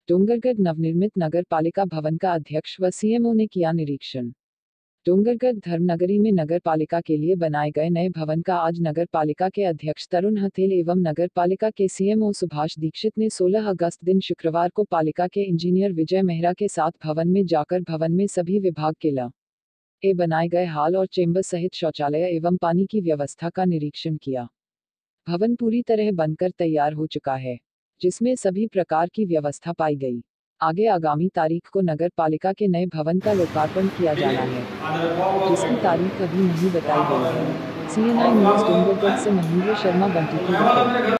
डोंगरगढ़ नवनिर्मित नगर पालिका भवन का अध्यक्ष व सीएमओ ने किया निरीक्षण। डोंगरगढ़ धर्मनगरी में नगर पालिका के लिए बनाए गए नए भवन का आज नगर पालिका के अध्यक्ष तरुण हथेल एवं नगर पालिका के सीएमओ सुभाष दीक्षित ने 16 अगस्त दिन शुक्रवार को पालिका के इंजीनियर विजय मेहरा के साथ भवन में जाकर भवन में सभी विभाग के बनाए गए हॉल और चेंबर सहित शौचालय एवं पानी की व्यवस्था का निरीक्षण किया। भवन पूरी तरह बनकर तैयार हो चुका है, जिसमें सभी प्रकार की व्यवस्था पाई गई। आगे आगामी तारीख को नगर पालिका के नए भवन का लोकार्पण किया जाना है, जिसकी तारीख अभी नहीं बताई गई है। CNI न्यूज़ डोंगरगढ़ से महेंद्र शर्मा, बंटी की रिपोर्ट।